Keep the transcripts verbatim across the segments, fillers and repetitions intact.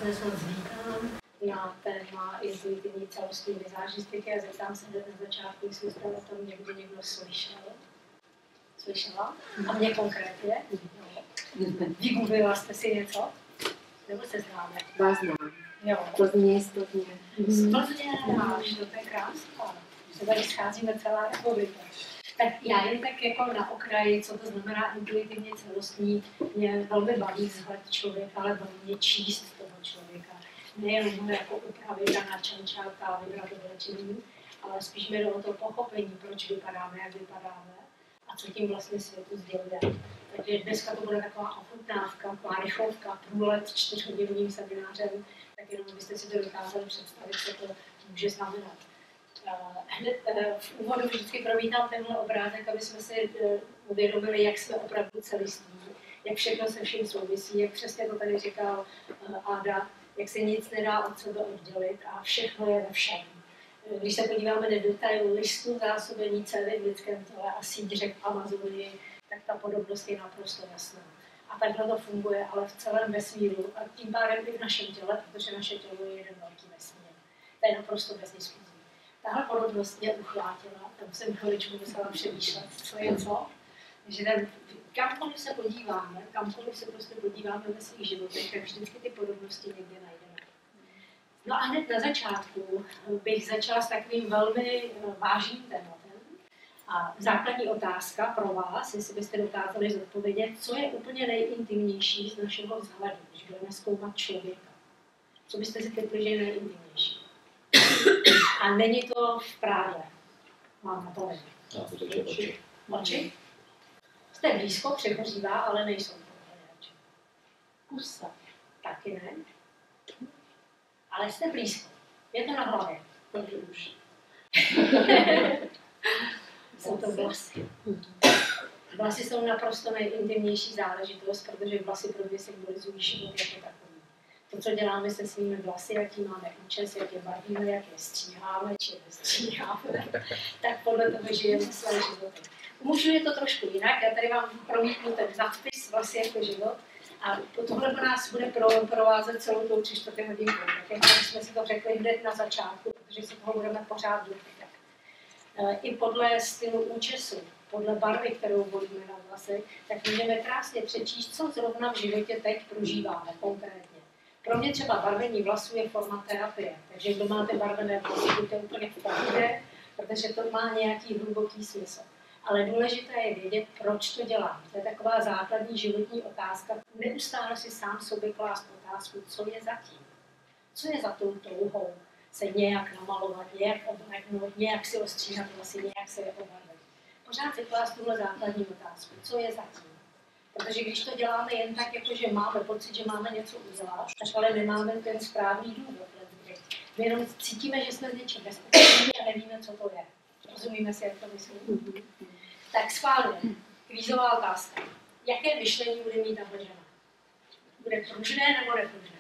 dnes vás vítám na téma intuitivní celostní vizážistiky a zeptám se hned na začátku, jestli jste o tom někdy někdo slyšel. Slyšela? A mě konkrétně? Vygooglila jste si něco? Nebo se známe? Vás znám. Jo. Plzně je stotně. Z Plzně máš, to je krásné. Se tady scházíme celá republika. Tak já jen tak jako na okraji, co to znamená intuitivně celostní, mě velmi baví vzhled člověka, ale baví mě číst toho člověka. Nejenom jako upravit a načančat a vybrat oblečení, ale spíš mi jde o to pochopení, proč vypadáme, jak vypadáme a co tím vlastně světu sděluje. Takže dneska to bude taková ochutnávka, taková rychlovka, průlet čtyřhodinovým seminářem, tak jenom abyste si to dokázali představit, co to může znamenat. Hned v úvodu vždycky promítám tenhle obrázek, aby jsme si uvědomili, jak jsme opravdu celiství, jak všechno se vším souvisí, jak přesně to tady říkal Áda, jak se nic nedá od sebe oddělit a všechno je ve všem. Když se podíváme na detail listů zásobení cévy v lidském těle a síť řek Amazonii, tak ta podobnost je naprosto jasná. A takhle to funguje, ale v celém vesmíru a tím pádem i v našem těle, protože naše tělo je jeden velký vesmír. To je naprosto bez diskuzí. Tahle podobnost mě uchvátila, tam jsem chviličku musela přemýšlet, co je co. Že ten, kamkoliv se podíváme, kamkoliv se prostě podíváme ve svých životech, tak vždycky ty podobnosti někde najdeme. No a hned na začátku bych začala s takovým velmi vážným tématem. A základní otázka pro vás, jestli byste dokázali zodpovědět, co je úplně nejintimnější z našeho vzhledu, když budeme zkoumat člověka. Co byste si typli, že je nejintimnější? A není to v Prádle. Mám na to oči. oči. Oči? Jste blízko, přechořívá, ale nejsou to oči. Pusa. Taky ne. Ale jste blízko. Je to na hlavě. Takže už. Jsou to vlasy. Vlasy jsou naprosto nejintimnější záležitost, protože vlasy pro mě symbolizují život jako takový. To, co děláme se svými vlasy, jaký máme účes, jak je barvíme, jak je stříháme, či nestříháme, tak podle toho žijeme své životy. U mužů je to trošku jinak, já tady vám promítnu ten nadpis vlasy jako život a tohle po nás bude provázet celou tou tři čtvrtě hodinku. Tak jako jsme si to řekli hned na začátku, protože se toho budeme pořád dotýkat. I podle stylu účesu, podle barvy, kterou volíme na vlasy, tak můžeme krásně přečíst, co zrovna v životě teď prožíváme konkrétně. Pro mě třeba barvení vlasů je forma terapie, takže kdo máte barvené vlasy, buďte úplně v pohodě, protože to má nějaký hluboký smysl. Ale důležité je vědět, proč to dělám. To je taková základní životní otázka. Neustále si sám sobě klást otázku, co je zatím. Co je za tou touhou se nějak namalovat, nějak obléknout, nějak si ostříhat vlasy, nějak se je obarvit. Pořád si klást tuhle základní otázku, co je zatím. Protože když to děláme jen tak, jako že máme pocit, že máme něco udělat, tak ale nemáme ten správný důvod. My jenom cítíme, že jsme z něčím bezpeční a nevíme, co to je. Rozumíme si, jak to myslím? Mm-hmm. Tak schválně. Kvízová otázka. Jaké myšlení bude mít tahle žena? Bude pružné nebo nepružné?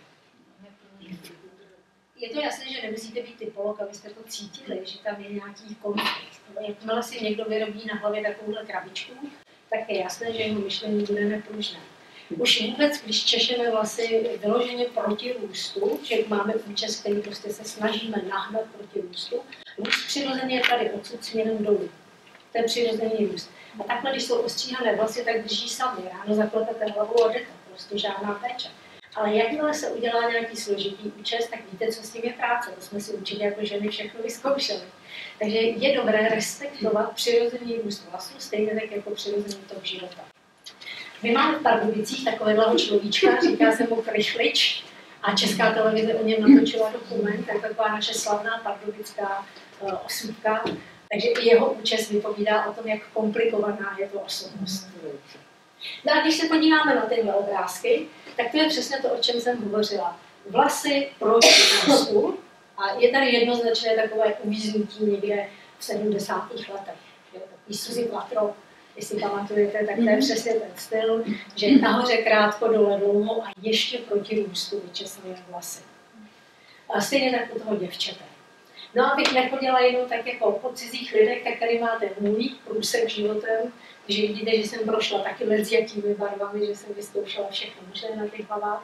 Je to jasné, že nemusíte být typolog, abyste to cítili, že tam je nějaký konflikt. Jakmile si někdo vyrobí na hlavě takovouhle krabičku, tak je jasné, že jeho myšlení bude nepružné. Už vůbec, když češeme vlasy vyloženě proti růstu, že máme účes, který prostě se snažíme nahnat proti růstu, růst přirozeně je tady odsud směrem dolů. To je přirozený růst. A takhle, když jsou ostříhané vlasy, tak drží sami. Ráno zaklepete hlavou a jdete. Prostě žádná péče. Ale jakmile se udělá nějaký složitý účes, tak víte, co s tím je práce. To jsme si určitě jako ženy všechno vyzkoušeli. Takže je dobré respektovat přirozený růst vlasů, stejně tak jako přirozený tok života. My máme v Pardubicích takového človíčka, říká se mu Krychlič, a Česká televize o něm natočila dokument, to je taková naše slavná pardubická uh, osůbka, takže i jeho účes vypovídá o tom, jak komplikovaná je to osobnost. No a když se podíváme na tyhle obrázky, tak to je přesně to, o čem jsem hovořila. Vlasy proti vlasů a je tady jednoznačné takové uvíznutí někde v sedmdesátých letech. Takový Suzy Quattro, jestli pamatujete, tak to je přesně ten styl, že nahoře krátko, dole dlouho a ještě proti růstu vyčesné vlasy. A stejně tak u toho děvčete. No a abych nechodila jenom tak jako po cizích lidech, tak tady máte můj průsek životem, že vidíte, že jsem prošla taky s jakými barvami, že jsem vyzkoušela všechno možné na těch hlavách.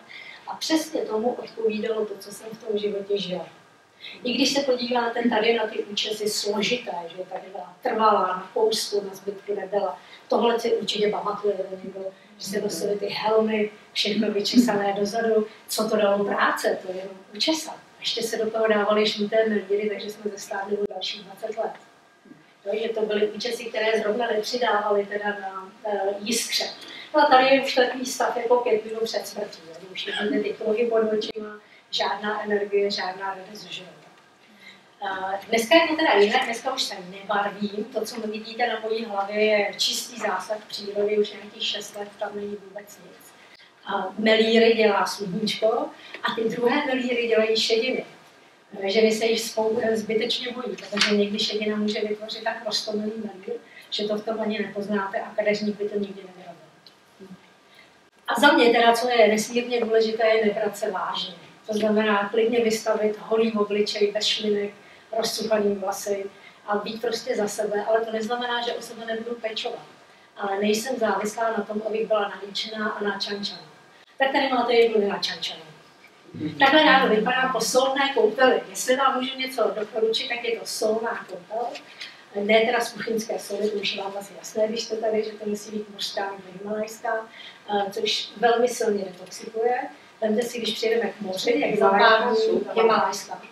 A přesně tomu odpovídalo to, co jsem v tom životě žila. I když se podíváte tady na ty účesy složité, že tady byla trvalá, na koustu, na zbytku nebyla. Tohle si určitě pamatujete někdo, že se nosili ty helmy, všechno vyčesané dozadu. Co to dalo práce, to je jenom učesat. Ještě se do toho dávaly žluté melíry, takže jsme zestávili dalších dvacet let. No, že to byly účesy, které zrovna nepřidávaly teda na uh, jiskře. No a tady je už takový stav jako pět minut před smrtí. Už vidíte ty kruhy pod očima, žádná energie, žádná redez života. Uh, dneska je to teda jinak, dneska už se nebarvím. To, co vidíte na mojí hlavě, je čistý zásah přírody, už nějakých šest let, tam není vůbec nic. Uh, melíry dělá sluníčko a ty druhé melíry dělají šediny. Ženy se již spolu zbytečně bojí, protože někdy šedina může vytvořit tak roztomilý melír, že to v tom ani nepoznáte a kadeřník by to nikdy nevyrobil. A za mě teda, co je nesmírně důležité, je nebrat se vážně. To znamená klidně vystavit holý obličej, bez šlinek, rozcuchaným vlasy a být prostě za sebe, ale to neznamená, že o sebe nebudu pečovat. Ale nejsem závislá na tom, abych byla nalíčená a načančaná. Tak tady máte jednu načančanou. Takhle ráno vypadám po solné koupeli. Jestli vám můžu něco doporučit, tak je to solná koupel. Ne teda z kuchyňské soli, to už je vám asi jasné, když to tady, že to musí být mořská nebo himalajská, což velmi silně detoxikuje. Vemte si, když přijedeme k moři, jak zapálí himalajská.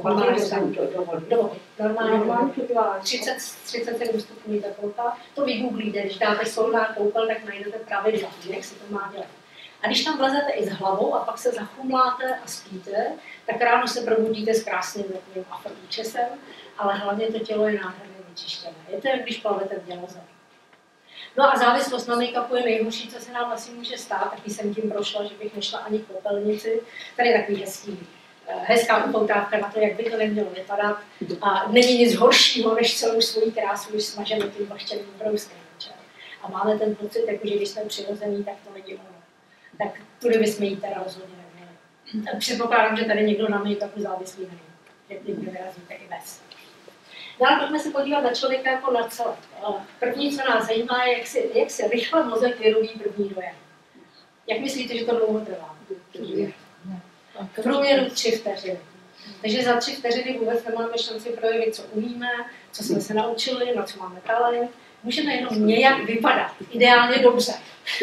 Normálně třicet, třicet sedm stupňů teplota. To vygooglíte, když dáte solná koupel, tak najdete pravidla, jak se to má dělat. A když tam vlezete i s hlavou a pak se zachumláte a spíte, tak ráno se probudíte s krásným takovým afroúčesem, ale hlavně to tělo je nádherně vyčištěné. Je to, jak když plavete v děloze. No a závislost na make-upu je nejhorší, co se nám asi může stát, taky jsem tím prošla, že bych nešla ani k popelnici. Tady je takový hezký, hezká upoutávka na to, jak by to nemělo vypadat. A není nic horšího, než celou svoji krásu už smaženou tím vlhčeným brouskem. A máme ten pocit, jako, že když jsme přirozený, tak to není ono. Tak tudy bychom jít teda rozhodně neměli. Předpokládám, že tady někdo na make-upu závislý není. Že někdo vyrazíte i bez. No ale pojďme se podívat na člověka jako na celé. První, co nás zajímá, je, jak si, jak si rychle mozek vyrobí první dojem. Jak myslíte, že to dlouho trvá? V průměru tři vteřiny. Takže za tři vteřiny vůbec nemáme šanci projevit, co umíme, co jsme se naučili, na co máme talent. Můžeme jenom nějak vypadat, ideálně dobře.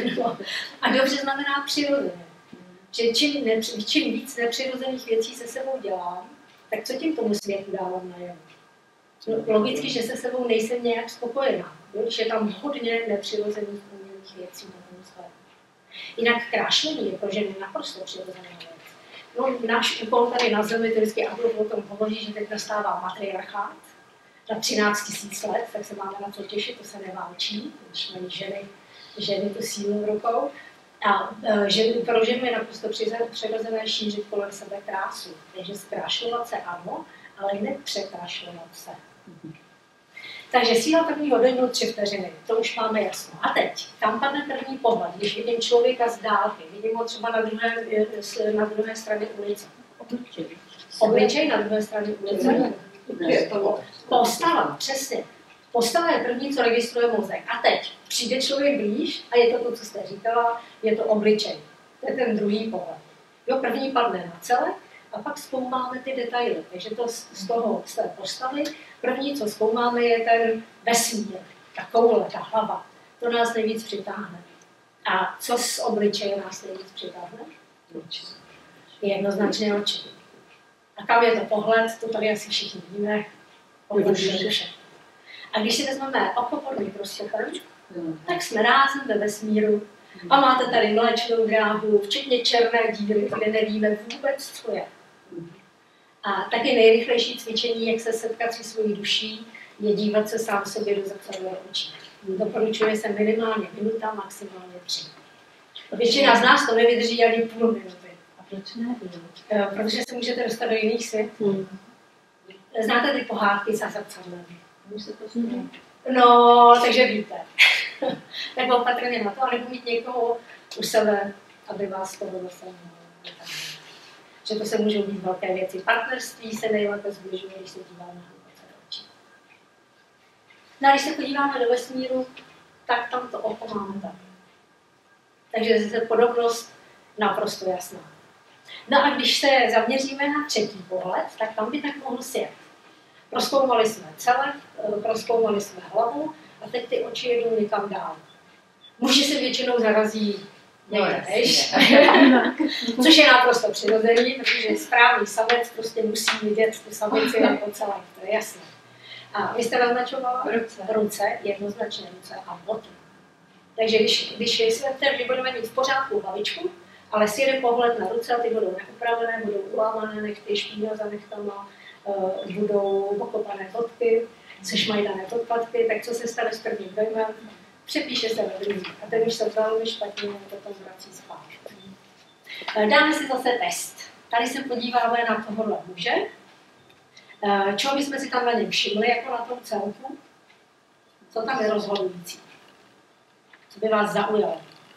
A dobře znamená přirozeně. Že čím, ne, čím víc nepřirozených věcí se sebou dělám, tak co tím tomu světu dávám najevo? No, logicky, že se sebou nejsem nějak spokojená, když je tam hodně nepřirozených umělých věcí na tom světu. Jinak krášlení je pro ženy naprosto přirozená věc. No, náš úkol tady na Zemi, to vždycky Adolf o tom hovoří, že teď nastává matriarchát, na třináct tisíc let, tak se máme na to těšit, to se neválčí, když mají ženy, ženy tu sílu v rukou. A ženy, pro ženu je naprosto přirozené šířit kolem sebe krásu. Takže zkrášlovat se ano, ale nepřekrášlovat se. Takže síla prvního dojmu tři vteřiny, to už máme jasno. A teď, tam padne první pohled, když vidím člověka z dálky, vidím ho třeba na druhé, na druhé straně ulice. Obličej na druhé straně ulice. Postava, přesně. Postava je první, co registruje mozek. A teď přijde člověk blíž a je to to, co jste říkala, je to obličej. To je ten druhý pohled. Jo, první padne na celek a pak zkoumáme ty detaily. Takže to z toho, z té postavy, první, co zkoumáme, je ten vesmír, ta koule, ta hlava. To nás nejvíc přitáhne. A co z obličeje nás nejvíc přitáhne? Jednoznačně oči. A kam je to pohled, to tady asi všichni víme. Duše. A když si vezmeme oko pod mikroskopem, tak jsme rázem ve vesmíru a máte tady mléčnou dráhu, včetně černé díry, kde nevíme vůbec, co je. A taky nejrychlejší cvičení, jak se setkat si svojí duší, je dívat se sám sobě do zrcadla očí. Doporučuje se minimálně minuta, maximálně tři. Většina z nás to nevydrží ani půl minuty. A proč ne? Protože se můžete dostat do jiných svět. Hmm. Znáte ty pohádky se zrcadlem? No, takže víte. Tak opatrně na to, anebo mít někoho u sebe, aby vás toho zase že to se můžou být velké věci. Partnerství se nejlépe zbližuje, když se díváme na hluboce do očí. No a když se podíváme do vesmíru, tak tam to oko máme tak. Takže zase podobnost naprosto jasná. No a když se zaměříme na třetí pohled, tak tam by tak mohl sjet. Prozkoumali jsme celé, prozkoumali jsme hlavu a teď ty oči jedou někam dál. Muži se většinou zarazí někde než, což je naprosto přirozený, protože správný samec prostě musí vidět tu samici jako celé, to je jasné. A vy jste naznačovala Ruce. ruce, jednoznačně ruce a boty. Takže když, když si že budeme mít v pořádku hlavičku, ale si jeden pohled na ruce a ty budou neupravené, budou ulámané nechty, špína za nechtama, uh, budou okopané bodky, sešmajdané podpatky, tak co se stane s prvním dojmem? Přepíše se na druhý. A ten už se velmi špatně potom vrací zpátky. Uh, dáme si zase test. Tady se podíváme na tohohle muže. Uh, čeho bychom si tam na něm všimli, jako na tom celku? Co tam je rozhodující? Co by vás zaujalo?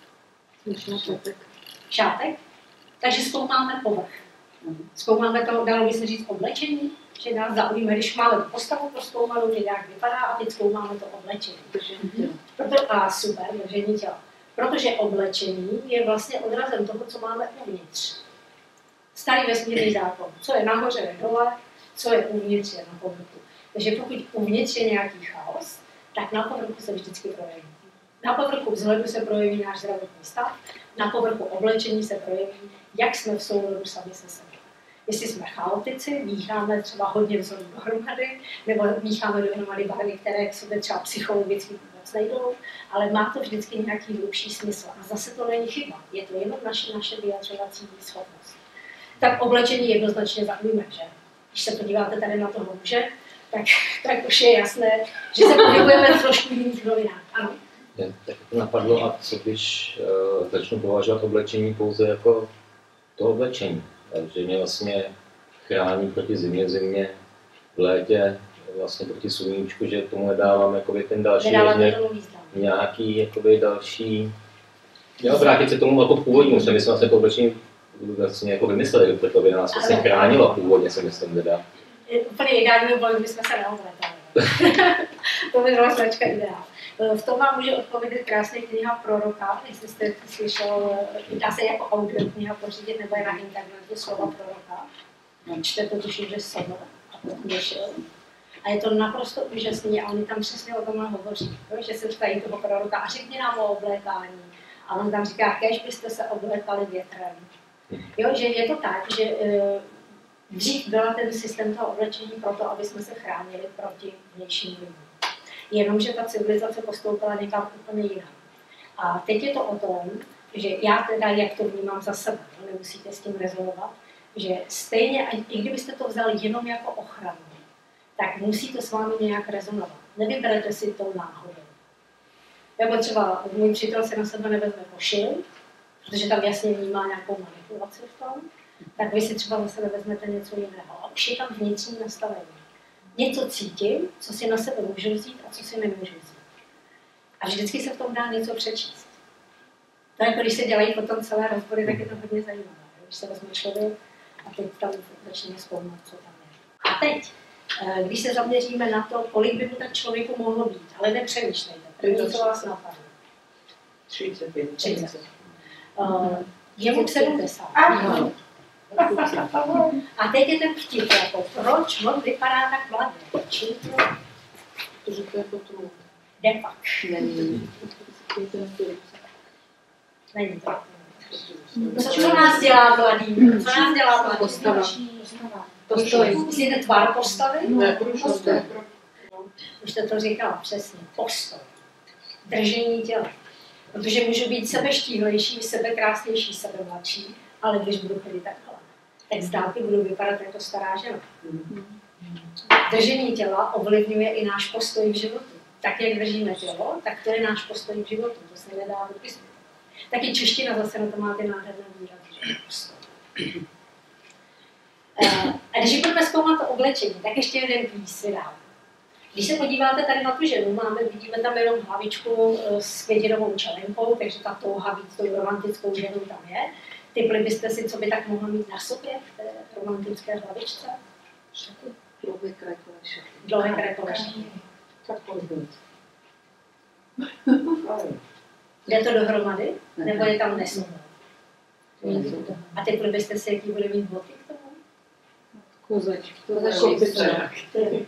Šátek. Šátek? Takže zkoumáme povrch. Zkoumáme to, dalo by se říct, oblečení, že nás zaujíme, když máme tu postavu prozkoumanou, že nějak vypadá, a teď zkoumáme to oblečení. Proto, a super, držení těla. Protože oblečení je vlastně odrazem toho, co máme uvnitř. Starý vesmírný zákon. Co je nahoře, je dole, co je uvnitř, je na povrchu. Takže pokud uvnitř je nějaký chaos, tak na povrchu se vždycky projeví. Na povrchu vzhledu se projeví náš zdravotní stav, na povrchu oblečení se projeví, jak jsme v souladu sami se sebou. Jestli jsme chaotici, mícháme třeba hodně vzorů dohromady, nebo mícháme dohromady barvy, které k sobě třeba psychologicky vůbec nejdou, ale má to vždycky nějaký hlubší smysl. A zase to není chyba, je to jenom naše, naše vyjadřovací schopnost. Tak oblečení jednoznačně zaujme, že? Když se podíváte tady na toho muže, tak, tak už je jasné, že se pohybujeme v trošku jiných rovinách. Ano. Tak to napadlo, a co když uh, začnu považovat oblečení pouze jako to oblečení. Takže mě vlastně chrání proti zimě, zimě, v létě, vlastně proti sluníčku, že tomu nedávám jakoby ten další rozměr, nějaký jakoby další... Já vrátit se tomu jako původnímu, že my jsme vlastně to oblečení vlastně jako vymysleli, protože to by nás vlastně chránilo původně, si myslím, teda. Úplně ideální by bylo, kdybychom se neoblétali. To by byla značka ideál. V tom vám může odpovědět krásná kniha Proroka, jestli jste slyšel, dá se jako audio kniha pořídit, nebo je na internetu slova Proroka. Čtete tuším, že Sobor a Měšil. A je to naprosto úžasný a oni tam přesně o tomhle hovoří, že se ptají toho proroka a řekni nám o oblékání. A on tam říká, kéž byste se oblékali větrem. Jo, že je to tak, že e, dřív byl ten systém toho oblečení proto, aby jsme se chránili proti vnějším vlivům. Jenomže ta civilizace postoupila někam úplně jinam. A teď je to o tom, že já teda, jak to vnímám za sebe, nemusíte s tím rezonovat, že stejně, i kdybyste to vzali jenom jako ochranu, tak musí to s vámi nějak rezonovat. Nevyberete si to náhodou. Jako třeba můj přítel se na sebe nevezme košil, protože tam jasně vnímá nějakou manipulaci v tom, tak vy si třeba na sebe vezmete něco jiného. A už je tam vnitřní nastavení. Něco cítím, co si na sebe můžu vzít a co si nemůžu vzít. A vždycky se v tom dá něco přečíst. To jako když se dělají potom celé rozbory, tak je to hodně zajímavé. Když se vezme člověk a teď tam začne zkoumat, co tam je. A teď, když se zaměříme na to, kolik by mu tak člověku mohlo být, ale nepřemýšlejte, první, co vás napadne. třicet pět. třicet. Uh, je mu sedmdesát. A teď je ten vtip, jako, proč on vypadá tak mladý? Čím to? Protože to je potom. De fakt. Není. Není to. Co, co nás dělá mladý? Co nás dělá mladý? Postava. Postoj. Myslíte tvar postavy? Ne, postoj. Už jste to říkala přesně. Postoj. Držení těla. Protože můžu být sebeštíhlejší, sebekrásnější, sebemladší, ale když budu chodit takhle, tak z dálky budu vypadat jako stará žena. Držení těla ovlivňuje i náš postoj v životu. Tak, jak držíme tělo, tak to je náš postoj v životu. To se nedá vypisovat. Taky čeština zase na to má ty nádherné výrazy. Postoj. A když budeme zkoumat to oblečení, tak ještě jeden kvíz vydám. Když se podíváte tady na tu ženu, máme, vidíme tam jenom hlavičku s květinovou čelenkou, takže ta touha víc tou romantickou ženu tam je. Typli byste si, co by tak mohla mít na sobě v té romantické hlavičce? Šaty. Dlouhé krékové šaty. Dlouhé krékové šaty. Tak pojď. Jde to dohromady? Nebo je tam nesoulad? A teď byste si, jaký bude mít boty k tomu? Kozačky. Kozačky.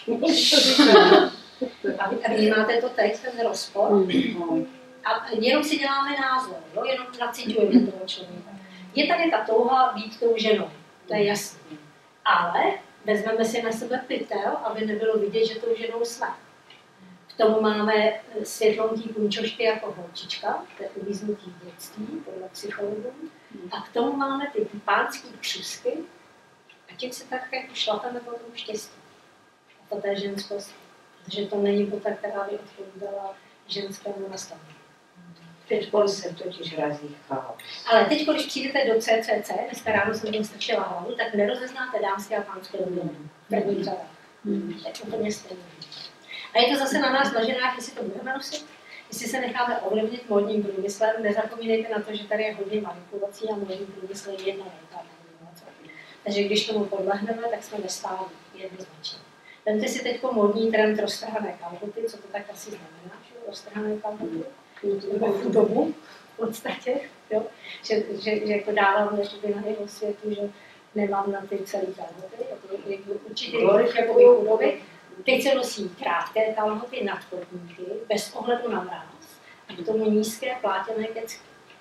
A vnímáte to teď, ten rozpor? A jenom si děláme názor, jo? Jenom nacitujeme toho člověka. Je tady ta touha být tou ženou, to je jasné. Ale vezmeme si na sebe pytel, aby nebylo vidět, že tou ženou jsme. K tomu máme světlonký punčošky jako holčička, to je uvíznutí v dětství, podle psychologů. A k tomu máme ty pánský křusky a tím se tak jako šlapeme po tom štěstí. A to je ženskost, protože to není bota, která by odpovídala ženskému nastavení. Teď se totiž razí chaos. Ale teď, když přijdete do C C C, dneska ráno jsem tím strčila hlavu, tak nerozeznáte dámské a pánské doby. První řada. To je úplně stejné. A je to zase na nás, na ženách, jestli to budeme nosit, jestli se necháme ovlivnit módním průmyslem. Nezapomínejte na to, že tady je hodně manipulací a módní průmysl je jedna velká manipulace. Takže když tomu podlehneme, tak jsme nestáli jednoznačně. Vemte si teď módní trend roztrhané kalhoty, co to tak asi znamená, že roztrhané kalhoty, nebo chudobu v podstatě, jo? Že, že, že jako dávám jakoby na jeho světu, že nemám na ty celý kalhoty, jako určitý glorif jakoby chudoby. Teď se nosí krátké kalhoty, nadkotníky, bez ohledu na mráz, a k tomu nízké plátěné kecky.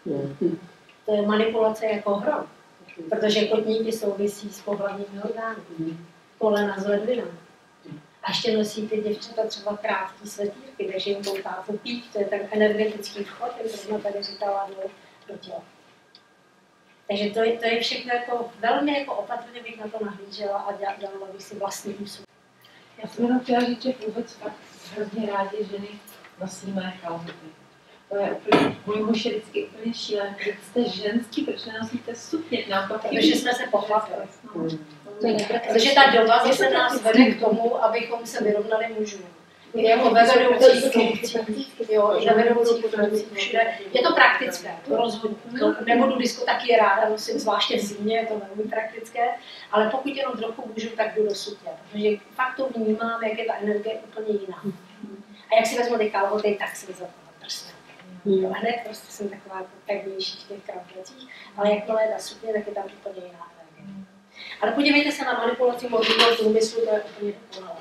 To je manipulace jako hrom, protože kotníky souvisí s pohlavními orgány, kolena s ledvinami. A ještě nosí ty děvčata třeba krátký svetýrky, takže jim kouká popít, to je ten energetický vchod, který jsme tady říkala do, do těla. Takže to je, to je všechno jako, velmi jako opatrně bych na to nahlížela a dělala bych si vlastní úsud. Já jsem jenom chtěla říct, že vůbec fakt hrozně rádi ženy nosíme kalhoty. To je úplně, můj muž je vždycky úplně šílený, že jste ženský, proč nenosíte sukně? Nám to Protože jsme se pohlapili. Protože ta doba zase nás vede k tomu, abychom se vyrovnali mužům. Jako ve vedoucích funkcích, jo, ve vedoucích funkcích všude. Je to praktické, to rozhodně. To nebudu disko taky ráda nosím, zvláště v zimě, je to velmi praktické, ale pokud jenom trochu můžu, tak jdu do sukně, protože fakt to vnímám, jak je ta energie úplně jiná. A jak si vezmu ty kalhoty, tak si za to prsne. Hned prostě jsem taková pevnější v těch kramplecích, ale jakmile je ta sukně, tak je tam úplně jiná energie. Ale podívejte se na manipulaci módního průmyslu, to je úplně dokonalé.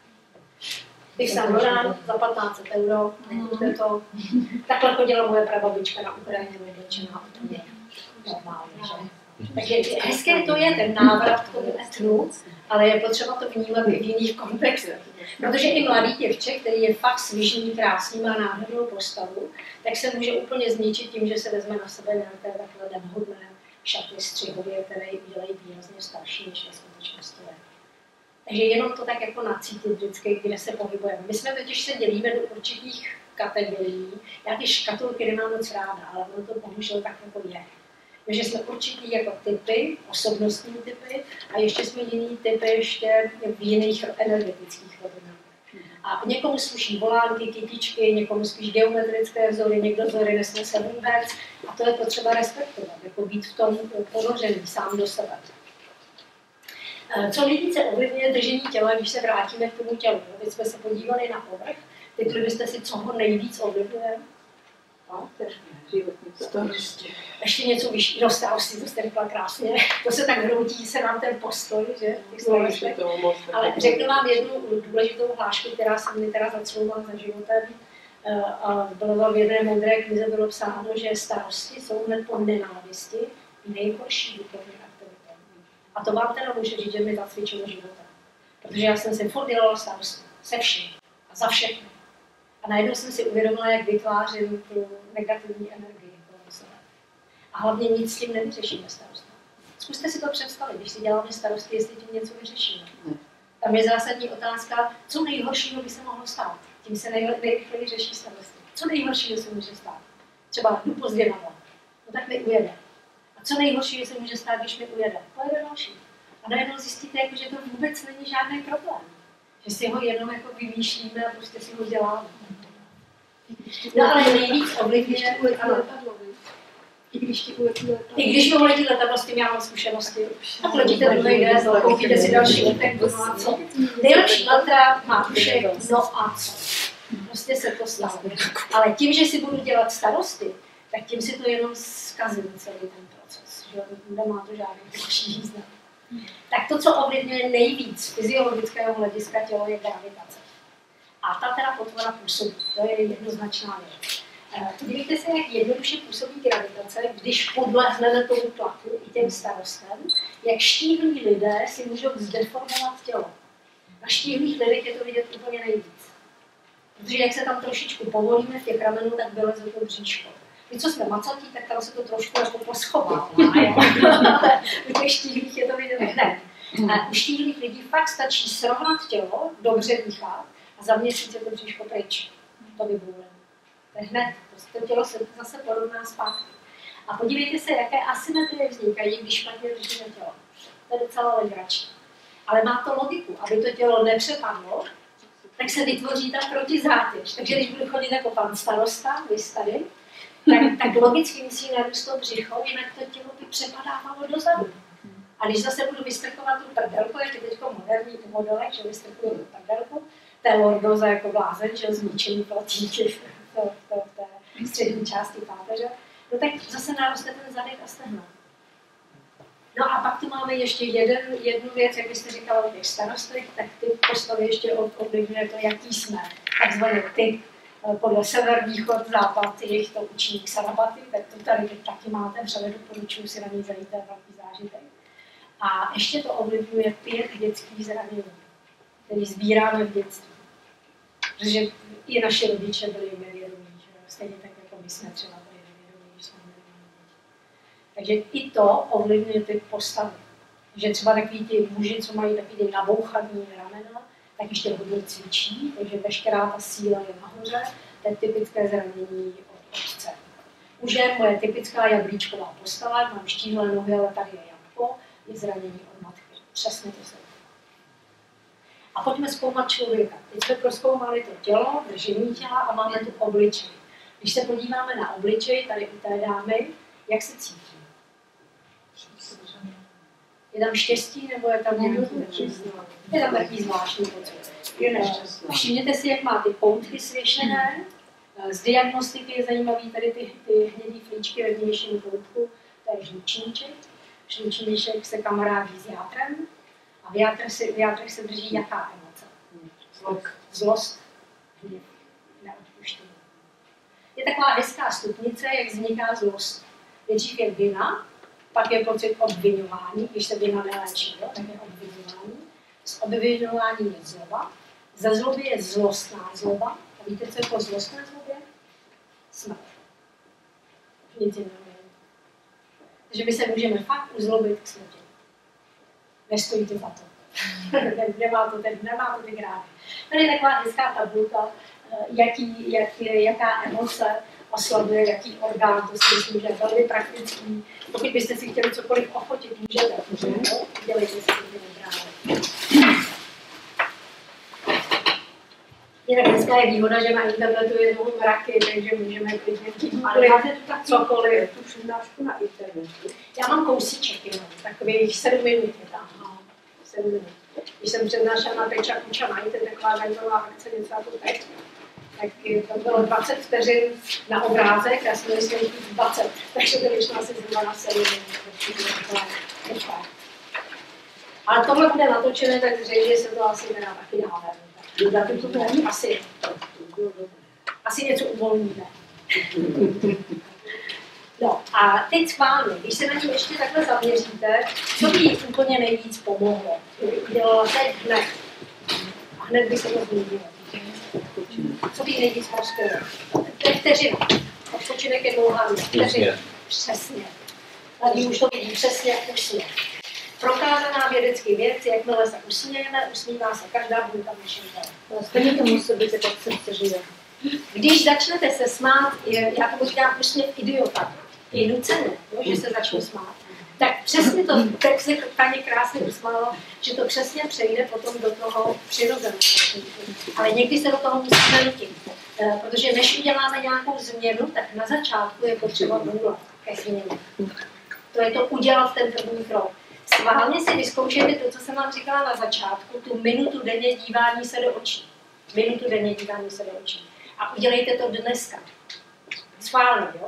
Bych Saint Laurent za patnáct set euro, nekupte to. Takhle chodila moje prababička na Ukrajině, oblečená úplně normálně, že? Takže hezké to je ten návrat k tomu etnu, ale je potřeba to vnímat i v jiných kontextech. Protože i mladý děvče, který je fakt svižný, krásný, má nádhernou postavu, tak se může úplně zničit tím, že se vezme na sebe nějaké takhle nevhodné šaty střihově, které ji udělají výrazně starší, než ve skutečnosti je. Takže jenom to tak jako nacítit vždycky, kde se pohybujeme. My jsme totiž se dělíme do určitých kategorií. Já ty škatulky nemám moc ráda, ale ono to bohužel tak jako je. Takže jsme určitý jako typy, osobnostní typy a ještě jsme jiný typy ještě v jiných energetických rovinách. A někomu sluší volánky, kytičky, někomu spíš geometrické vzory, někdo vzory nesnese vůbec a to je potřeba respektovat, jako být v tom ponořený sám do sebe. Co nejvíce ovlivňuje držení těla, když se vrátíme k tomu tělu. Teď jsme se podívali na povrch, teď byste si, co ho nejvíc ovlivňuje. No, Starosti. Ještě něco vyšší, no starosti, to jste řekla krásně, to se tak hroutí se nám ten postoj, že? No, ale řeknu vám jednu důležitou hlášku, která se mi teda zaclouvala za životem. A bylo v jedné moudré knize bylo psáno, že starosti jsou hned po nenávisti nejhorší duchovní aktivita. A to vám teda může říct, že mi zacvičilo životem. Protože já jsem si furt dělala starosti, se vším a za všechny. A najednou jsem si uvědomila, jak vytvářím tu negativní energii kolem sebe. A hlavně nic s tím nevyřešíme starosti. Zkuste si to představit, když si děláme starosti, jestli tím něco vyřešíme. Tam je zásadní otázka, co nejhoršího by se mohlo stát. Tím se nejrychleji řeší starosti. Co nejhoršího se může stát? Třeba jdu pozdě na vlak. No tak mi ujede. A co nejhoršího se může stát, když mi ujede? Pojede další. A najednou zjistíte, jako, že to vůbec není žádný problém. Že si ho jenom jako vymýšlíme a prostě si ho děláme. No ale nejvíc ovlivňuje... I když ti uletí letadlo. I když mi uletí letadlo, s tím já mám zkušenosti. Tak letíte do někde, koupíte si další letek, no a co? Nejlepší mantra má duše, no a co? Prostě se to stalo. Ale tím, že si budu dělat starosti, tak tím si to jenom zkazím celý ten proces. že nemá to žádný další význam. Tak to, co ovlivňuje nejvíc fyziologického hlediska tělo, je gravitace. A ta teda potvora působí, to je jednoznačná věc. Podívejte se, jak jednoduše působí gravitace, když podlehneme tomu tlaku i těm starostem, jak štíhlí lidé si můžou zdeformovat tělo. Na štíhlých lidech je to vidět úplně nejvíc. Protože jak se tam trošičku povolíme v těch ramenů, tak vyleze to bříško. Vy, co jsme macatí, tak tam se to trošku jako poschovává, ale u těch štíhlých je to vidět hned. A u štíhlých lidí fakt stačí srovnat tělo, dobře dýchat a za měsíc je to bříško pryč. To vybourne. To je hned, to tělo se zase porovná zpátky. A podívejte se, jaké asymetrie vznikají, když špatně držíme tělo. To je docela legrační. Ale má to logiku, aby to tělo nepřepadlo, tak se vytvoří ta protizátěž. Takže když budu chodit jako pan starosta, vy tady, tak, tak logicky musí narůst to břicho, jinak to tělo by přepadávalo dozadu. A když zase budu vystrkovat tu prdelku, jak je teď moderní modelek, že vystrkuju tu prdelku, to je lordoza jako blázen, že zničení platíky v té střední části páteře, no tak zase naroste ten zadek a stehno. No a pak tu máme ještě jeden, jednu věc, jak byste říkala o těch starostech, tak ty postavy ještě ovlivňuje to, jaký jsme. Takzvaný typ podle sever, východ, západ, jejich to učí Ksanapaty, tak to tady taky máte, vřele doporučuji si na něj zajít, to je velký zážitek. A ještě to ovlivňuje pět dětských zranění, které sbíráme v dětství. Protože i naši rodiče byli nevědomí, stejně tak jako my jsme třeba byli nevědomí, když jsme měli děti. Takže i to ovlivňuje ty postavy. Že třeba takový ti muži, co mají takový nabouchaný ramena, tak ještě hodně cvičí, takže veškerá ta síla je nahoře, to je typické zranění od otce. U žen moje typická jablíčková postava, mám štíhlé nohy, ale tady je jabko, je zranění od matky. Přesně to se. A pojďme zkoumat člověka. Teď jsme prozkoumali to tělo, držení těla a máme tu obličej. Když se podíváme na obličej, tady u té dámy, jak se cítí? Je tam štěstí, nebo je tam nějaký neštěstí? Je tam takový zvláštní pocit. Je nešťastná. Všimněte si, jak má ty poutky svěšené. Z diagnostiky je zajímavý tady ty, ty hnědý flíčky ve vnějším poutku. To je žlučníček. Žlučníček se kamarádí s játrem. A v játrech se, v játrech se drží jaká emoce? Zlost. Zlost. Hněv. Neodpuštění. Je taková hezká stupnice, jak vzniká zlost. Nejdřív je vina, pak je pocit obviňování, když se vina neléčí, tak je obviňování. Z obviňování je zloba. Za zloby je zlostná zloba. A víte, co je po zlostné zlobě? Smrt. Nic jiného. Takže my se můžeme fakt uzlobit k smrti. Nestojí to za to. nemá to ten, nemá to ty grády. Tady je taková hezká tabulka, jaký, jak je, jaká emoce oslabuje jaký orgán, to si myslím, že je velmi praktický. Pokud byste si chtěli cokoliv ofotit, můžete. Dělejte si ty nebrány. Jinak dneska je výhoda, že na internetu je dvou mraky, takže můžeme klidně ale máte tu tak cokoliv. Tu přednášku na internetu. Já mám kousíček jenom, takových sedm minut je tam. sedm minut. Když jsem přednášela na Peča Kuča, máte taková zajímavá akce, něco jako teď, tak to bylo dvacet vteřin na obrázek, já jsem myslím dvacet, takže to vyšlo asi zhruba na sedm minut. Ale tohle bude natočené, tak zřejmě se to asi nedá taky dá. Asi, asi něco uvolníme. No a teď schválně, když se na ní ještě takhle zaměříte, co by jí úplně nejvíc pomohlo? Kdyby udělala teď hned. A hned by se to změnilo. Co by jí nejvíc prospělo? To je vteřina. Odpočinek je dlouhá věc. Vteřina. Přesně. Tady už to vidí přesně úsměv. Prokázaná vědecký věc, jakmile se usmějeme, usmívá se každá buňka v našem těle. Stejně to musí být tak srdce živé. Když začnete se smát, já to říkám úsměv idiota, je nucené, že se začne smát, tak přesně to, tak se Taně krásně usmála, že to přesně přejde potom do toho přirozeného. Ale někdy se do toho musíme nutit, protože než uděláme nějakou změnu, tak na začátku je potřeba nula ke změně. To je to udělat ten první krok. Schválně si vyzkoušejte to, co jsem vám říkala na začátku, tu minutu denně dívání se do očí. Minutu denně dívání se do očí. A udělejte to dneska. Schválně, jo?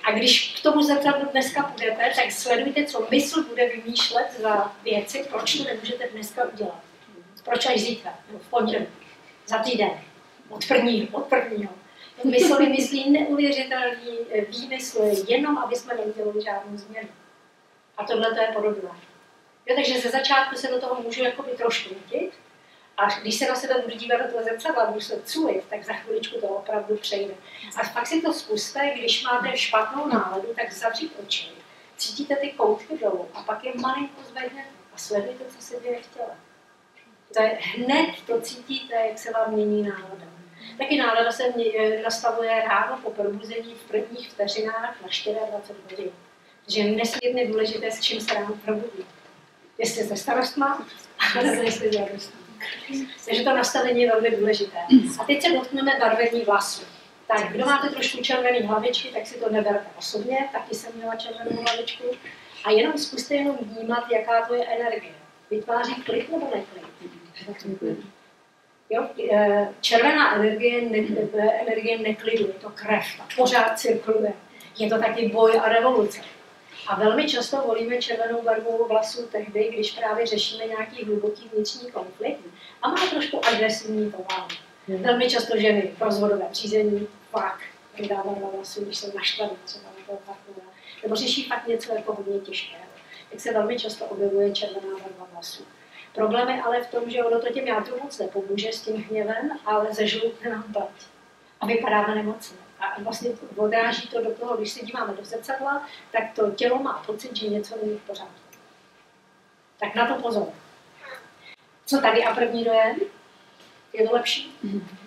A když k tomu zrcadlu dneska půjdete, tak sledujte, co mysl bude vymýšlet za věci, proč to nemůžete dneska udělat. Proč až zítra, nebo v pondělí, za týden, od prvního, od prvního. Mysl vymyslí neuvěřitelný výmysly, jenom aby jsme neudělali žádnou změnu. A tohle to je podobné. Jo, takže ze začátku se do toho můžu jakoby trošku nutit, a když se na sebe budu dívat do toho zrcadla, budu se culit, tak za chviličku to opravdu přejde. A pak si to zkuste, když máte špatnou náladu, tak zavřít oči. Cítíte ty koutky dolů a pak je malinko zvedněte a sledujte, co se děje v těle. To je, hned to cítíte, jak se vám mění nálada. Taky nálada se nastavuje ráno po probuzení v prvních vteřinách na dvacet čtyři hodin. Takže je nesmírně důležité, s čím se ráno probudí. Jestli se starostma, nebo jestli s radostí. Takže to nastavení je velmi důležité. A teď se dotkneme barvení vlasů. Tak, kdo máte trošku červený hlavičky, tak si to neberte osobně, taky jsem měla červenou hlavičku. A jenom zkuste jenom vnímat, jaká to je energie. Vytváří klid nebo neklid? Jo? Červená energie, ne, energie neklidu, je to krev, ta pořád cirkuluje. Je to taky boj a revoluce. A velmi často volíme červenou barvu vlasů tehdy, když právě řešíme nějaký hluboký vnitřní konflikt a má trošku agresivní povahu. Hmm. Velmi často ženy v rozvodovém řízení fakt vydá barva vlasů, když jsou naštvané třeba na toho partnera, nebo řeší fakt něco jako hodně těžkého. Tak se velmi často objevuje červená barva vlasů. Problém je ale v tom, že ono to těm jádrům moc nepomůže s tím hněvem, ale zežlutne nám pleť. A vypadáme nemocně. A vlastně odráží to do toho, když se díváme do zrcadla, tak to tělo má pocit, že něco není v pořádku. Tak na to pozor. Co tady a první dojem? Je to lepší?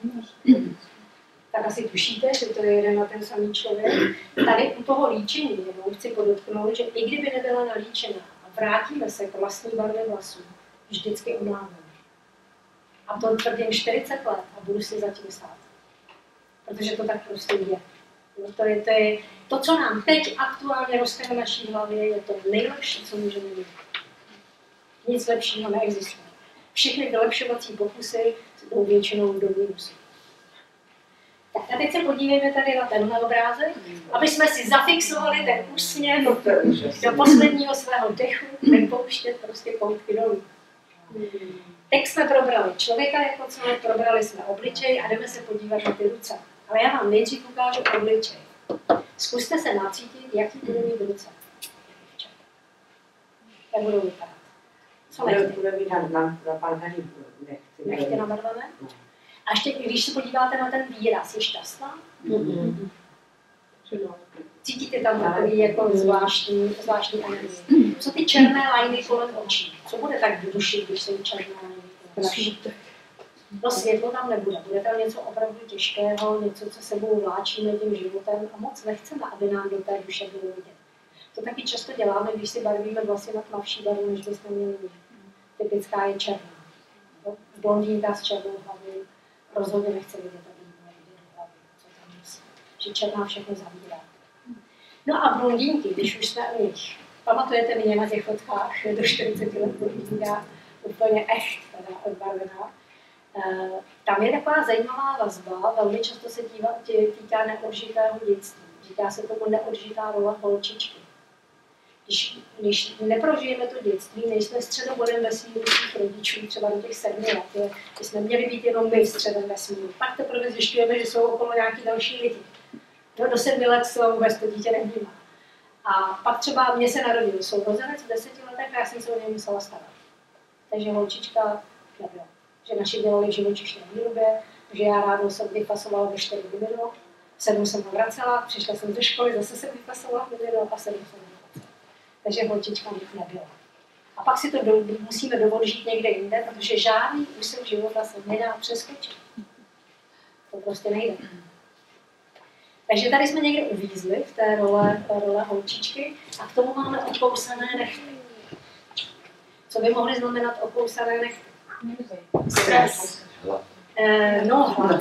Tak asi tušíte, že to je jeden na ten samý člověk. Tady u toho líčení, jenom chci podotknout, že i kdyby nebyla nalíčena a vrátíme se k vlastní barvě vlasů, vždycky omláváme. A to tvrdím čtyřicet let a budu si zatím stát. Protože to tak prostě je. No to, je, to, je to, co nám teď aktuálně roste v naší hlavě, je to nejlepší, co můžeme mít. Nic lepšího neexistuje. Všechny vylepšovací pokusy jdou většinou do mínusu. Tak a teď se podívejme tady na tenhle obrázek, aby jsme si zafixovali ten úsměv do posledního svého dechu, nepouštět prostě koutky dolů. Teď jsme probrali člověka jako celé, probrali jsme obličej a jdeme se podívat na ty ruce. Ale já vám nejdřív ukážu obličej. Zkuste se nacítit, jaký budou mít ruce. Jak budou vypadat. Co nechty? Bude vydat na pálkaný nechty. Nechty nabarvené? A ještě, když se podíváte na ten výraz, je šťastná? Mm-hmm. Cítíte tam takový jako zvláštní, zvláštní energii. Co ty černé lajny kolem očí? Co bude tak dušit, když jsou černé lajny kolem očí? No světlo tam nebude. Bude tam něco opravdu těžkého, něco, co sebou vláčíme tím životem a moc nechceme, aby nám do té duše bylo vidět. To taky často děláme, když si barvíme vlasy na tmavší barvu, než bychom měli mít. Typická je černá. Blondýnka s černou hlavou rozhodně nechce vidět, aby měla vidět hlavy, co tam musí. Že černá všechno zavírá. No a blondýnky, když už jsme u nich. Pamatujete mě na těch fotkách do čtyřicet let blondýnka, úplně echt, teda odbarvená. Uh, tam je taková zajímavá vazba, velmi často se týká, týká neodžitého dětství. Říká se tomu neodžitá role holčičky. Když, když neprožijeme to dětství, nejsme středobodem vesmíru svých rodičů, třeba do těch sedmi let, že jsme měli být jenom my středem vesmíru. Pak teprve zjišťujeme, že jsou okolo nějaký další lidi. No, do sedmi let se vůbec to dítě nevnímá. A pak třeba mě se narodil sourozenec v deseti letech a já jsem se o něj musela starat. Takže holčička nebyla. Že naši dělali v živočišné výrobě, že já ráno jsem vypasovala ve čtyři mimino, v sedm jsem ho vracela, přišla jsem ze školy, zase jsem vypasovala mimino a sedm jsem ho vracela. Takže holčička nebyla. A pak si to do, musíme dovodit někde jinde, protože žádný úsek života se nedá přeskočit. To prostě nejde. Takže tady jsme někde uvízli v té role, té role holčičky a k tomu máme okousané nechty. Co by mohly znamenat okousané nechty? Stres. Eh, no, hlad.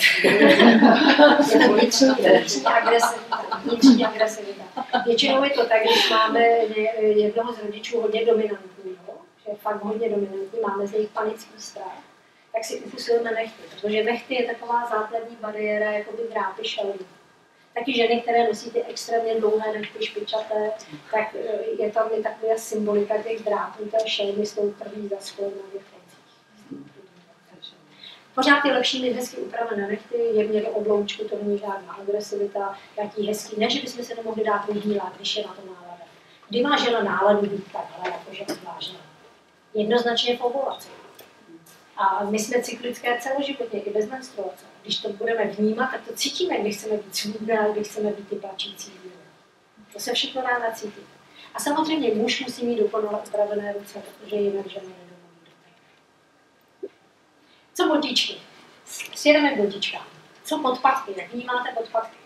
Je to vnitřní, vnitřní agresivita. Vnitřní agresivita. Většinou je to tak, když máme jednoho z rodičů hodně dominantního, že je fakt hodně dominantní, máme z nich panický strach, tak si ukusujeme nechty, protože nechty je taková základní bariéra, jako by drápy šelmy. Taky ženy, které nosí ty extrémně dlouhé nechty špičaté, tak je tam i taková symbolika těch drátů, té šelmy s tou první zaschlou na těch koncích. Pořád je lepší mít hezky upravené nechty, jemně do obloučku, to není žádná agresivita, jaký hezký. Ne, že bychom se nemohli dát rudílát, když je na to nálada. Kdy má žena náladu být takhle, jakože odvážná? Jednoznačně v ovulaci. A my jsme cyklické celoživotně, i bez menstruace. Když to budeme vnímat, tak to cítíme, když chceme být svůdné, když chceme být ty plačící díly. To se všechno dá nacítit. A samozřejmě muž musí mít dokonale upravené ruce, protože jinak žena nedovolí dotek. Co botičky? Sjedeme k botičkám. Co podpatky? Jak vnímáte podpatky?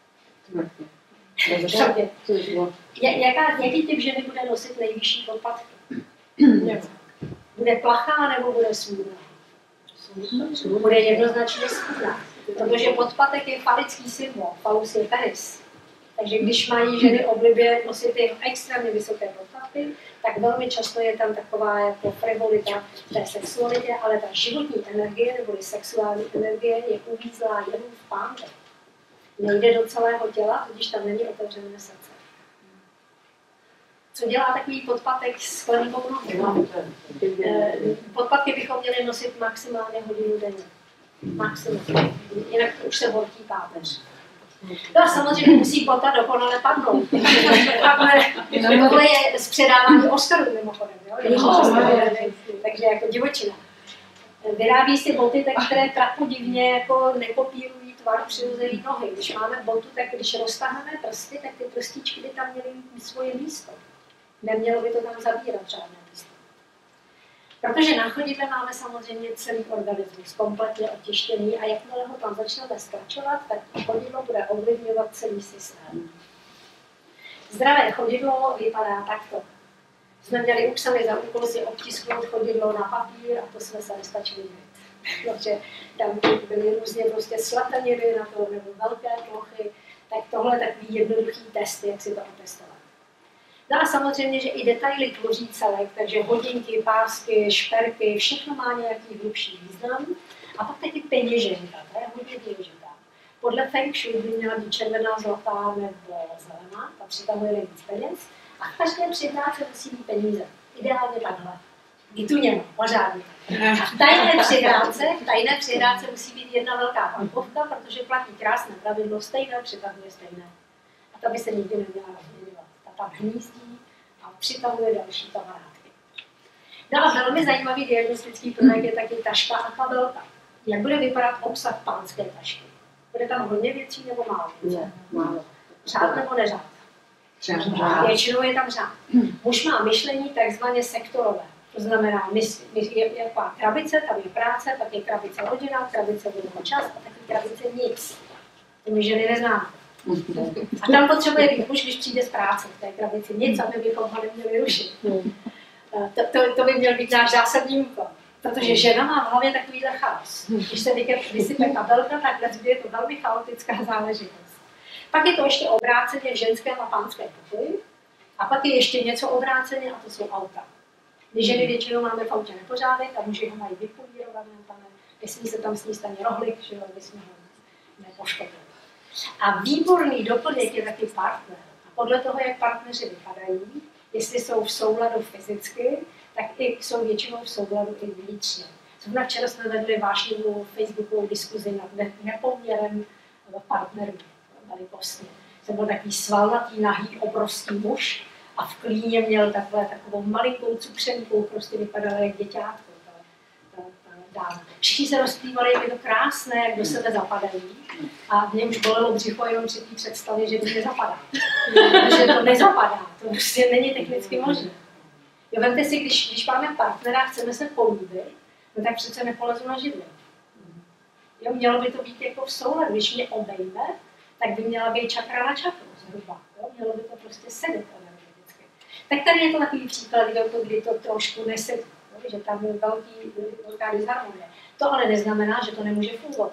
Jaká, jaký typ ženy bude nosit nejvyšší podpatky? Bude plachá nebo bude svůdná? Bude jednoznačně svůdná, protože podpatek je falický symbol, falus je penis. Takže když mají ženy oblibě nosit ty extrémně vysoké podpatky, tak velmi často je tam taková jako frivolita v té sexualitě, ale ta životní energie nebo sexuální energie je uvízlá jen v pánve. Nejde do celého těla, když tam není otevřené srdce. Co dělá takový podpatek s klenkou nohou? Podpatky bychom měli nosit maximálně hodinu denně. Maximálně. Jinak už se horký páteř. No a samozřejmě musí bota dokonale padnout. Tohle je z předávání Oscarů mimochodem. Takže jako divočina. Vyrábí si boty, tak, které prapodivně jako nekopírují tvar přirozené nohy. Když máme botu, tak když roztáhneme prsty, tak ty prstíčky by tam měly mít svoje místo. Nemělo by to tam zabírat žádné místo. Protože na chodidle máme samozřejmě celý organismus, kompletně otištěný a jakmile ho tam začneme zkračovat, tak chodidlo bude ovlivňovat celý systém. Zdravé chodidlo vypadá takto. Jsme měli už sami za úkol si obtisknout chodidlo na papír a to jsme se nestačili dělat. Protože tam byly různě prostě slataniny na to, nebo velké plochy, tak tohle je takový jednoduchý test, jak si to otestovat. No a samozřejmě, že i detaily tvoří celek, takže hodinky, pásky, šperky, všechno má nějaký hlubší význam. A pak taky peněženka, to je hodně důležitá. Podle Feng Shui by měla být červená, zlatá nebo zelená, patří tam nejvíc peněz. A v každé přihrádce musí být peníze. Ideálně takhle. Vytuněno, pořádně. A v tajné přihrádce, v tajné přihrádce musí být jedna velká bankovka, protože platí krásné pravidlo, stejné přitahuje stejné. A ta by se nikdy neměla rozměňovat. Ta tam hnízdí a přitahuje další kamarádky. No a velmi zajímavý diagnostický prvek je taky taška a kabelka. Jak bude vypadat obsah pánské tašky? Bude tam hodně věcí nebo málo věcí? Málo. Řád nebo neřád? Většinou je tam řád. Muž má myšlení takzvaně sektorové. To znamená, je taková krabice, tam je práce, pak je krabice rodina, krabice volný čas a taky krabice nic. To my ženy neznáme. A tam potřebuje být muž, když přijde z práce v té krabici nic, aby bychom ho neměli rušit. To, to, to by měl být náš zásadní úkol. Protože žena má v hlavě takovýhle chaos. Když se vysype kabelka, tak je to velmi chaotická záležitost. Pak je to ještě obráceně v ženském a pánském pokoji. A pak je ještě něco obráceně a to jsou auta. My ženy většinou máme v autě nepořádek a muži ho mají vypolírované, jestli se tam s ní stane rohlik, že aby jsme ho nepoškodili. A výborný doplněk je taky partner. A podle toho, jak partneři vypadají, jestli jsou v souladu fyzicky, tak i jsou většinou v souladu i vnitřně. Zrovna včera jsme vedli vášnivou facebookovou diskuzi nad nepoměrem partnerů velikostně. Jsem byl takový svalnatý, nahý, obrovský muž a v klíně měl takové, takovou malinkou cukřenkou, prostě vypadala jak děťátko. Ta, ta, ta dáma. Všichni se rozplývali, jak je to krásné, jak do sebe zapadají. A mě už bolelo břicho jenom při té představě, že to nezapadá. Protože to nezapadá, to prostě není technicky možné. Jo, vemte si, když, když máme partnera a chceme se políbit, no tak přece nepolezu na židli. Jo, mělo by to být jako v souladu, když mě obejme, tak by měla být čakra na čakru zhruba. Jo? Mělo by to prostě sedět energeticky. Tak tady je to takový příklad, kdy to trošku nesedí, že tam je velký, velká disharmonie. To ale neznamená, že to nemůže fungovat.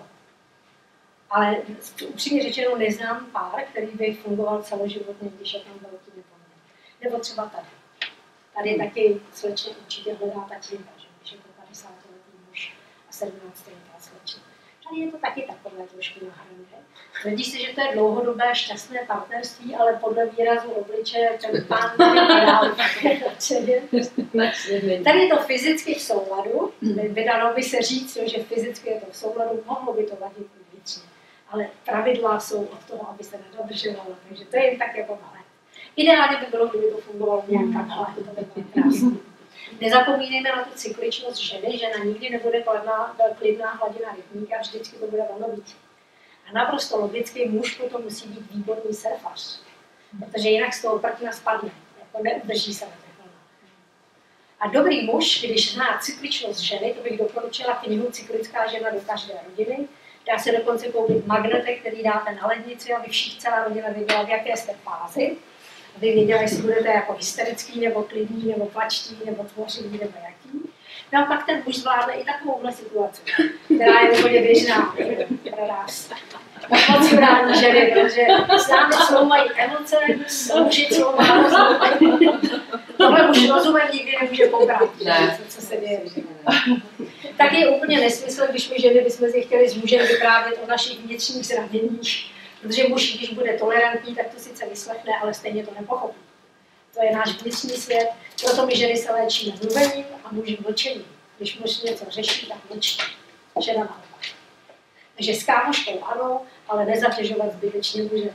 Ale upřímně řečeno neznám pár, který by fungoval celoživotně, když je tam velký nepoměr. Nebo třeba tady. Tady taky slečně určitě hledá tatínka, že když je to padesátiletý muž a sedmnáctiletá slečna. Tady je to taky takové trošku na hraně. Tvrdí se, že to je dlouhodobé šťastné partnerství, ale podle výrazu obličeje ten pán vypadá úplně nadšeně. Tady je to fyzicky v souladu, vydalo by se říct, že fyzicky je to v souladu, mohlo by to vadit vnitřně. Ale pravidla jsou od toho, aby se nedodržovala, takže to je jen tak jako malé. Ideálně by bylo, kdyby to fungovalo nějak takhle, to by bylo krásné. Nezapomínejme na tu cykličnost ženy, žena nikdy nebude kladná, klidná hladina rybníka, vždycky to bude velobít. A naprosto logicky muž potom musí být výborný surfař, protože jinak z toho prkna spadne, jako neudrží se na těch vlnách. A dobrý muž, když zná cykličnost ženy, to bych doporučila knihu Cyklická žena do každé rodiny, dá se dokonce koupit magnetek, který dáte na lednici, aby všichni celá rodina věděla, v jaké jste fázi. Aby věděla, jestli budete jako hysterický, nebo klidný, nebo plačtý, nebo tvořivý, nebo jaký. No a pak ten muž zvládne i takovouhle situaci, která je úplně běžná pro nás. Moc brání ženy, protože známe, co mají emoce, muži, co mají. Tohle už rozumem nikdy nemůže pobrat, ne. Co, co se děje. Tak je úplně nesmysl, když my ženy bychom si chtěli s mužem vyprávět o našich vnitřních zraněních. Protože muž, když bude tolerantní, tak to sice vyslechne, ale stejně to nepochopí. To je náš vnitřní svět, proto my ženy se léčíme mluvením a muži mlčením. Když muž něco řeší, tak mlčí. Žena naopak. Takže s kámoškou ano, ale nezatěžovat zbytečně muže.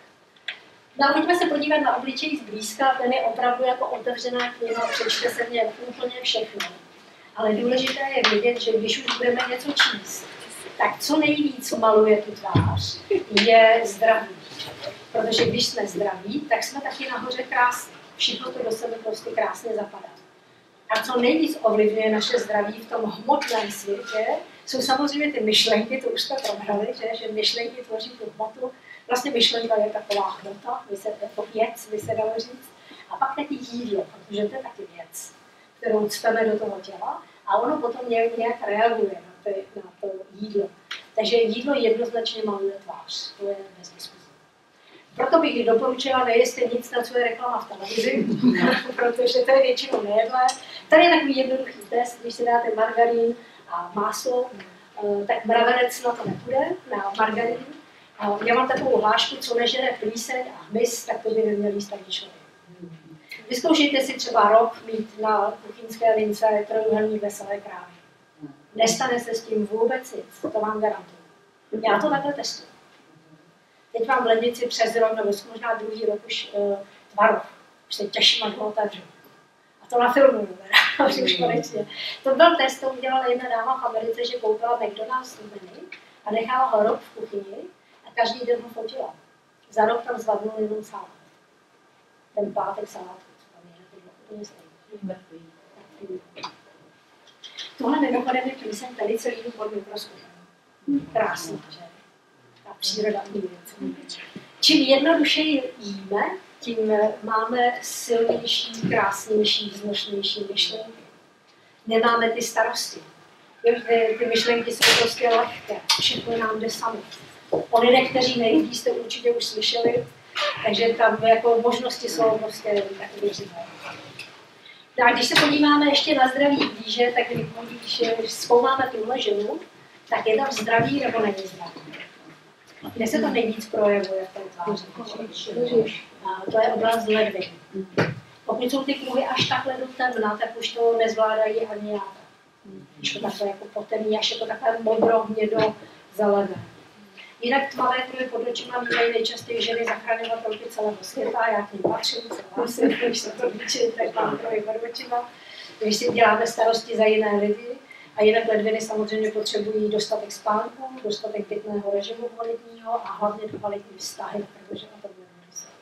No a pojďme se podívat na obličej zblízka, ten je opravdu jako otevřená kniha, přečte se v něm úplně všechno. Ale důležité je vědět, že když už budeme něco číst, tak co nejvíc maluje tu tvář, je zdraví. Protože když jsme zdraví, tak jsme taky nahoře krásní. Všechno to do sebe prostě krásně zapadá. A co nejvíc ovlivňuje naše zdraví v tom hmotném světě, jsou samozřejmě ty myšlenky, to už jsme probrali, že, že myšlenky tvoří tu hmotu. Vlastně myšlenka je taková hmota, jako věc, by se dalo říct. A pak taky jídlo, protože to je taky věc, kterou cpeme do toho těla a ono potom nějak reaguje na, ty, na to jídlo. Takže jídlo jednoznačně maluje tvář, to je bez diskuze. Proto bych doporučila, nejeste nic, na co je reklama v televizi, protože to je většinou nejedlé. Tady je takový jednoduchý test, když si dáte margarín a máslo, tak mravenec na to nepůjde, na margarín. Já mám takovou hlášku, co nežere plíseň a hmyz, tak to by neměl jíst ani člověk. Vyzkoušejte si třeba rok mít na kuchyňské lince trojuhelník veselé krávy. Nestane se s tím vůbec nic, to vám garantuju. Já to takhle testuji. Teď mám v lednici přes rok, nebo možná druhý rok už uh, tvarov. Už se těším, až ho otevřu. A to na filmu, už konečně. To byl test, to udělala jedna dáma v Americe, že koupila McDonald's menu a nechala ho rok v kuchyni a každý den ho fotila. Za rok tam zvadnul jenom salát. Ten pátek salátku, co tam je, to bylo úplně stejný. Tohle mimochodem je plíseň velice líbí pod mikroskopem. Krásná, že? Ta příroda umí věc. Čím jednodušeji jíme, tím máme silnější, krásnější, vznošnější myšlenky. Nemáme ty starosti. Ty, ty myšlenky jsou prostě lehké, všechno nám jde samo. O lidech, kteří nejdí, jste určitě už slyšeli, takže tam jako možnosti jsou prostě takové živé. Tak když se podíváme ještě na zdraví blíže, tak když zkoumáme tuhle ženu, tak je tam zdraví nebo není zdraví. Kde se to nejvíc projevuje v té tváři? To je oblast ledvin. Pokud jsou ty kruhy až takhle do temna, tak už to nezvládají ani já. Když to takhle jako potemní, až je to takhle modro, hnědo, zelené. Jinak tmavé kruhy pod očima bývají nejčastěji ženy zachraňovat proti celého světa, já k ním patřím, souhlasím, když se to líčí, tak mám kruhy pod očima. Když si děláme starosti za jiné lidi, a jinak ledviny samozřejmě potřebují dostatek spánku, dostatek pitného režimu kvalitního a hlavně kvalitní vztahy, protože o tom nemůžu se.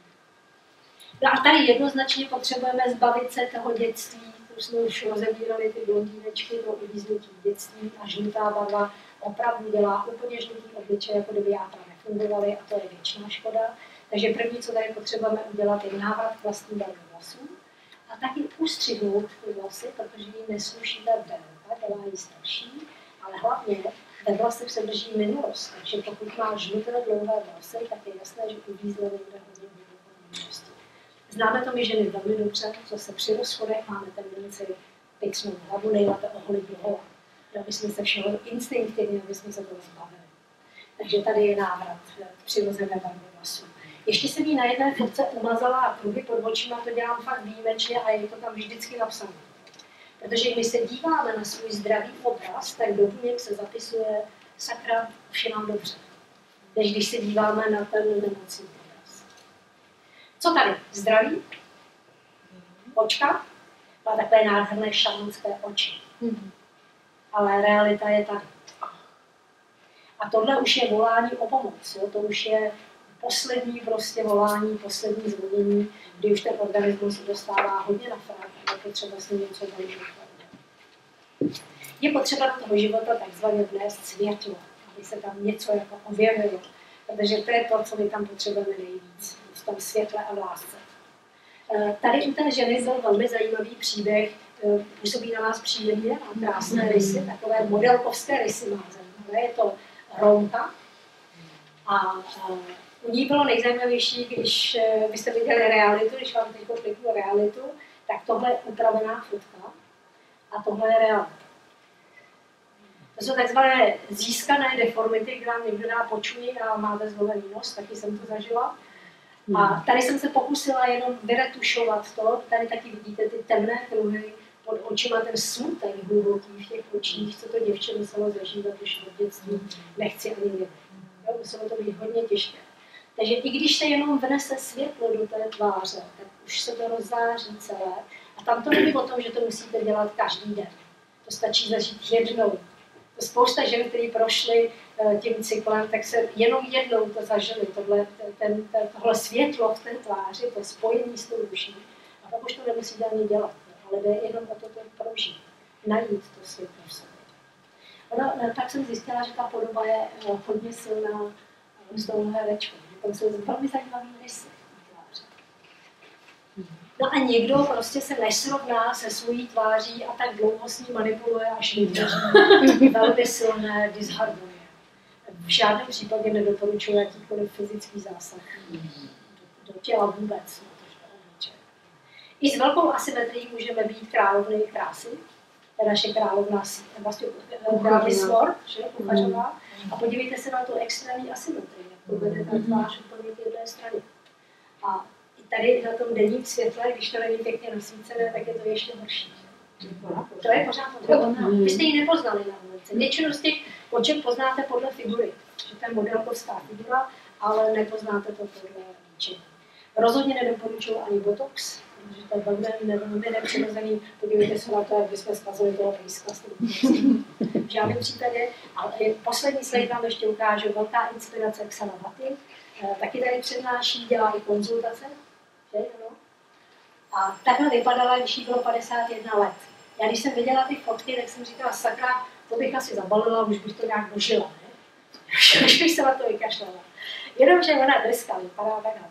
No a tady jednoznačně potřebujeme zbavit se toho dětství, už jsme už rozebírali ty blondýnečky, to uvíznutí dětství a žlutá barva opravdu dělá úplně žlutý obličej, jako kdyby játra nefungovaly a to je věčná škoda. Takže první, co tady potřebujeme udělat, je návrat k vlastní barvě vlasů a taky ustřihnout ty vlasy, protože jí nesluší ta délka, dělá jí starší, ale hlavně ve vlasech se drží minulost, takže pokud má žluté dlouhé vlasy, tak je jasné, že uvízne někde hodně v minulosti. Známe to my ženy velmi dobře, co se při rozchodech máme tendenci picnout hlavu, nejlépe oholit dohola. aby jsme se všeho instinktivně, aby jsme se toho zbavili. Takže tady je návrat k přirozené barvě vlasů. Ještě jsem jí na jedné fotce umazala pruhy pod očima, to dělám fakt výjimečně a je to tam vždycky napsané. Protože když se díváme na svůj zdravý obraz, tak do buněk se zapisuje sakra, už je nám dobře. Než když se díváme na ten nemocný obraz. Co tady? Zdraví? Očka? Má takové nádherné šamanské oči. Ale realita je tady. A tohle už je volání o pomoc. Jo? To už je poslední prostě volání, poslední zvonění, kdy už ten organismus dostává hodně na frak a je potřeba s ním něco dalšího. Je potřeba do toho života takzvaně vnést světlo, aby se tam něco jako objevilo. Protože to je to, co my tam potřebujeme nejvíc. V tom světle a v lásce. Tady u té ženy byl velmi zajímavý příběh. Působí na vás příjemně, má krásné rysy, takové modelkovské rysy má zajímavé. Je to Romka. A u ní bylo nejzajímavější, když byste viděli realitu, když vám teď kliknu realitu, tak tohle je upravená fotka a tohle je realita. To jsou takzvané získané deformity, kdy vám někdo dá počuji a máte zvolený nos, taky jsem to zažila. A tady jsem se pokusila jenom vyretušovat to, tady taky vidíte ty temné pruhy pod očima, ten smutek hluboký v těch očích, co to děvče muselo zažívat už od dětství, nechci ani vědět. Muselo to být hodně těžké. Takže i když se jenom vnese světlo do té tváře, tak už se to rozzáří celé. A tam to není o tom, že to musíte dělat každý den. To stačí zažít jednou. To spousta žen, kteří prošli tím cyklem, tak se jenom jednou to zažili, tohle, ten, ten, tohle světlo v té tváři, to spojení s tou duší. A pak už to nemusíte ani dělat, ale jde jenom o to, to prožít, najít to světlo v sobě. Ono, tak jsem zjistila, že ta podoba je hodně silná s touhle herečkou. Tam jsou velmi zajímavý rysy na tváři. No a někdo prostě se nesrovná se svojí tváří a tak dlouho s ní manipuluje až vytvoří velmi silné disharmonie. V žádném případě nedoporučuji jakýkoliv fyzický zásah do, do těla vůbec. I s velkou asymetrií můžeme být královny krásy. To je naše královna vlastně Mismor, kuchařová. A podívejte se na tu extrémní asymetrii, jak to vede ta tvář úplně k jedné straně. A i tady na tom denním světle, když to není pěkně nasvícené, tak je to ještě horší. To je pořád ona. Vy jste ji nepoznali na ulici. Většinu z těch oček poznáte podle figury. Že to je modelkovská figura, ale nepoznáte to podle líčení. Rozhodně nedoporučuji ani botox, protože to je velmi, velmi nepřirozený. Podívejte se na to, jak bychom skazili toho pejska. V žádném případě. Ale poslední slide vám ještě ukážu. Velká inspirace Xana Bhatti. Taky tady přednáší, dělá i konzultace. Že, no? A takhle vypadala, když jí bylo padesát jedna let. Já když jsem viděla ty fotky, tak jsem říkala, sakra, to bych asi zabalila, už bych to nějak dožila. Ne? Už bych se na to vykašlala. Jenomže ona dneska vypadá takhle.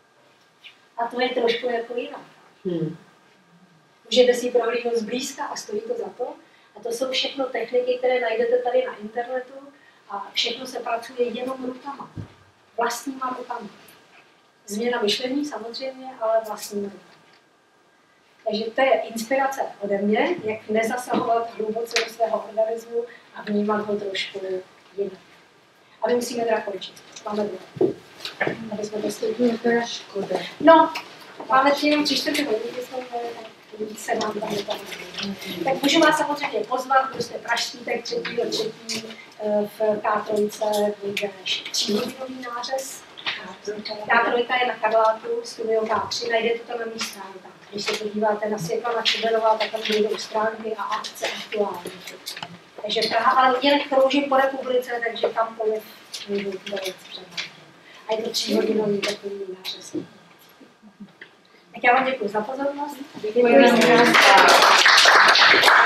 A to je trošku jako jiná. Hmm. Můžete si ji prohlídnout zblízka a stojí to za to. A to jsou všechno techniky, které najdete tady na internetu a všechno se pracuje jenom rukama. Vlastníma rukama. Změna myšlení samozřejmě, ale vlastníma rukama. Takže to je inspirace ode mě, jak nezasahovat hluboce do svého organismu a vnímat ho trošku jinak. A my musíme teda končit. Máme dvě. Aby jsme to stejně. To je škoda. No, máme tři jenom tři čtvrtě hodiny, se nám tam vypadá. Tak můžu vás samozřejmě pozvat, kdo jste pražský, tak třetího třetí v K tři bude tříhodinový nářez. K tři je na Karlátu, studio K tři, najdete to na mých stránkách. Když se podíváte na Světlana Čuberová, tak tam budou stránky a akce aktuální. Takže Praha, ale jen kroužím po republice, takže kamkoliv můžu dojet přednášet. A je to tříhodinový takový nářez. Tak já vám děkuji za pozornost. Děkuji. Děkuji.